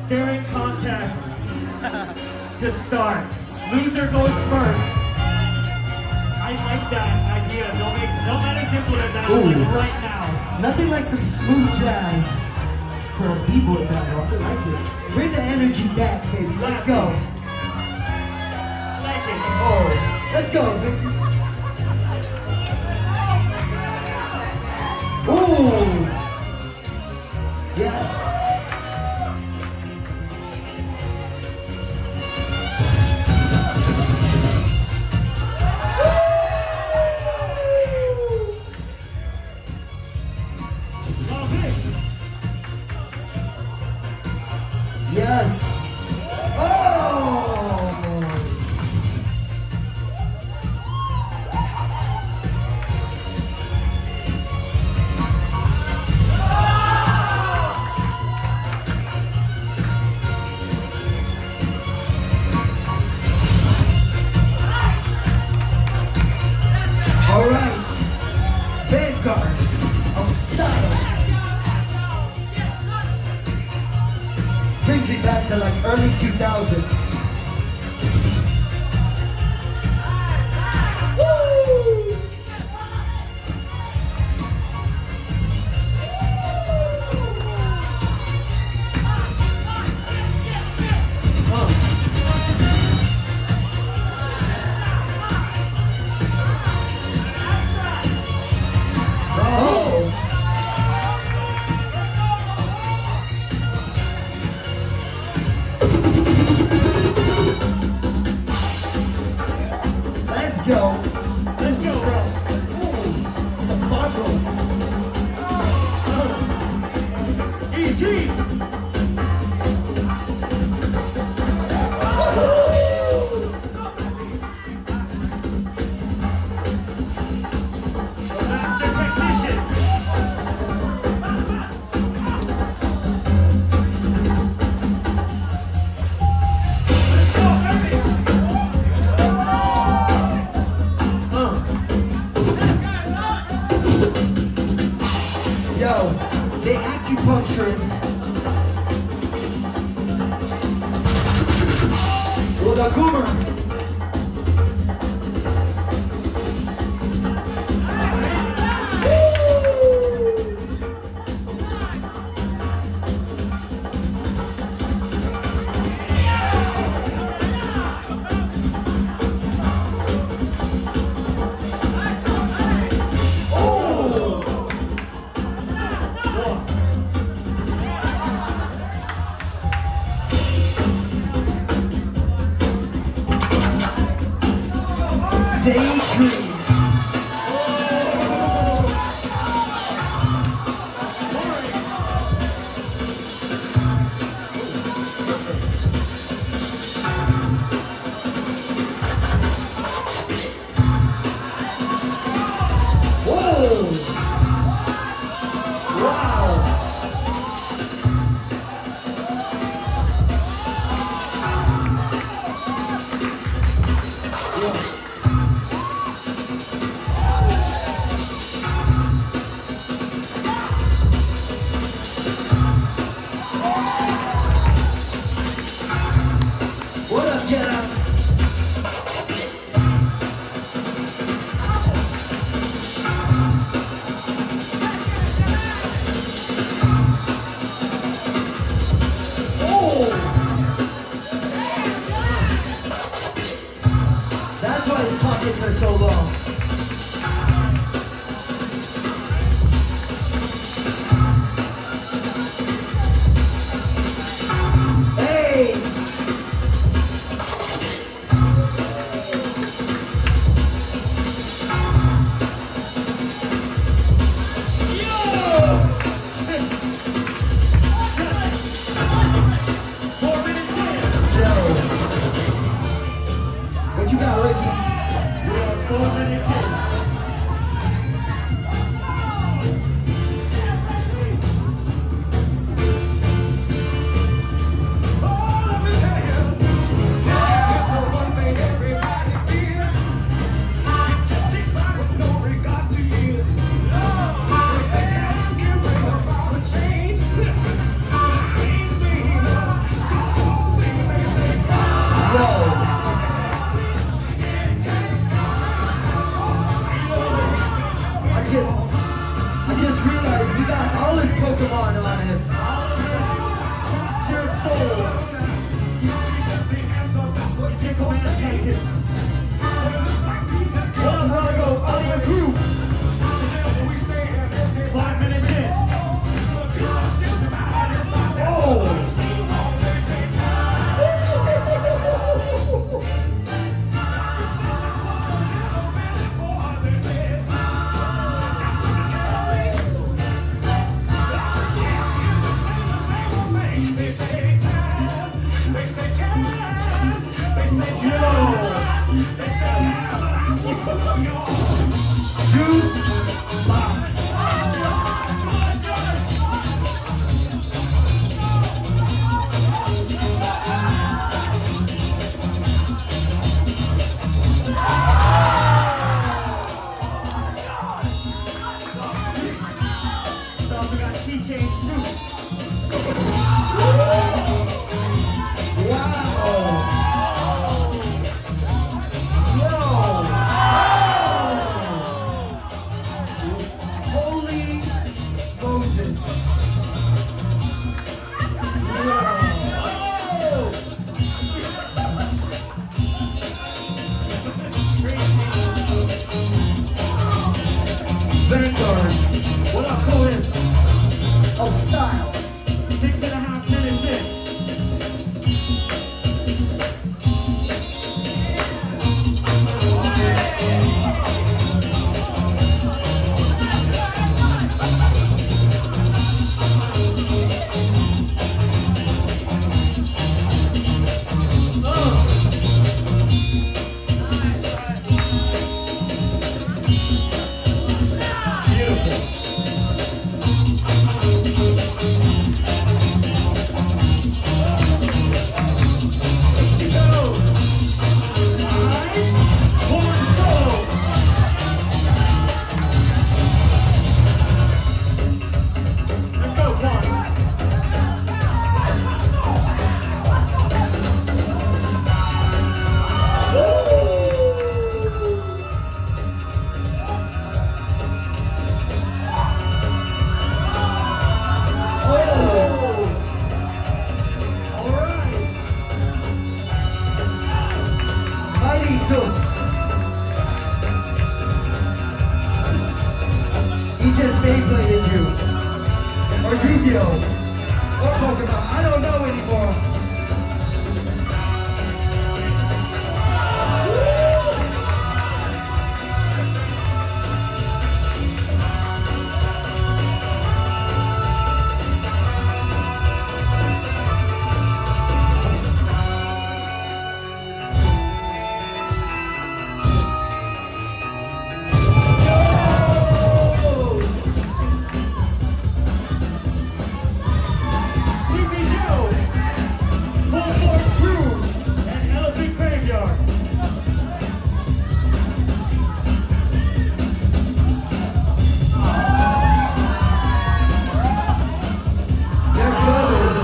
staring contest to start. Loser goes first. I like that idea. Don't let us implement that like right now. Nothing like some smooth jazz for a b-boy battle. I like it. Bring the energy back, baby. Let's go. Like it. Oh, let's go, baby. Ooh. Yes. Yes. Oh. All right. Vanguards of style. Brings me back to like early 2000. Let's go, bro. Ooh, some bundle. EG. Master technician. Yo, the acupuncturist. Oda Goomer. Daydream. Whoa! Wow! Juice Box. So we got keychains too. Holy Moses. Vanguards What up, Conan? of style. 6.5 minutes in. Mighty Cook. He just Beybladed you. Or Yu-Gi-Oh. Or Pokemon. I don't know anymore. Sleepy Joe, Full Force Crew, and Elephant Graveyard. They're brothers.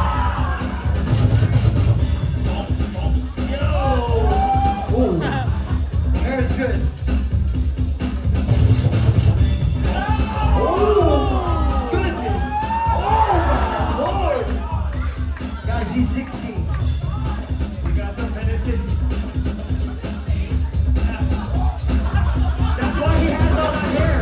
Yo! Ooh. Hair's good. Oh, goodness. Oh, my Lord. Guys, he's 16. We got some medicine. That's why he has all that hair.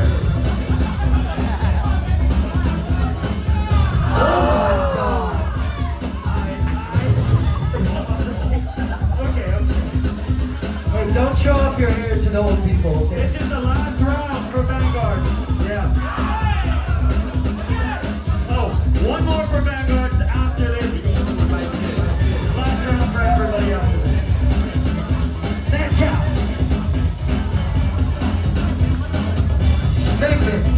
Okay. Hey, don't show off your hair to the old people, okay? This is the last round for Vanguard. Yeah. Oh, one more for Vanguards after this. Last round for everybody after this. That count. Make it.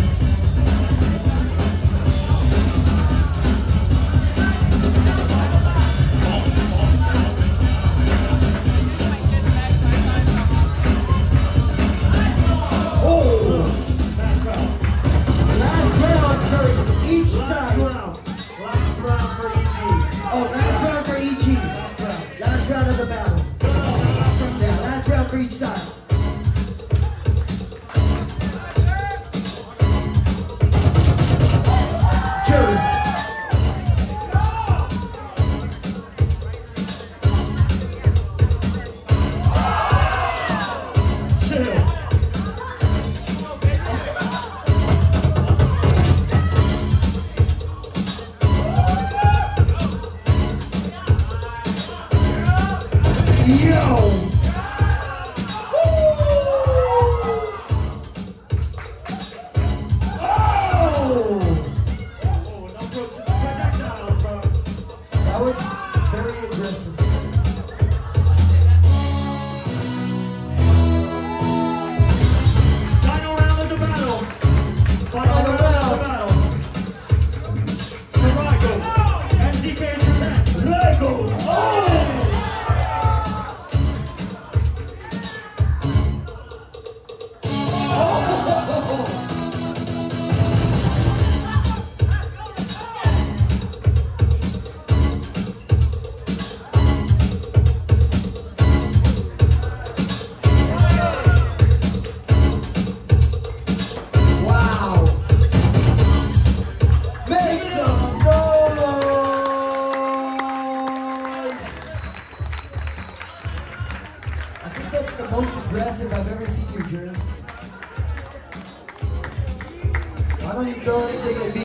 Oh! Last round. Last round for each Last side. round. Last round for EG. Oh, last round for EG. Last round. Last round of the battle. Yeah, last round for each side. Cheers. Chill. Yo! Oh! Oh, no projectiles, bro. That was very aggressive. go. Oh! I think that's the most aggressive I've ever seen you, Jerz. Why don't you go and take a beat?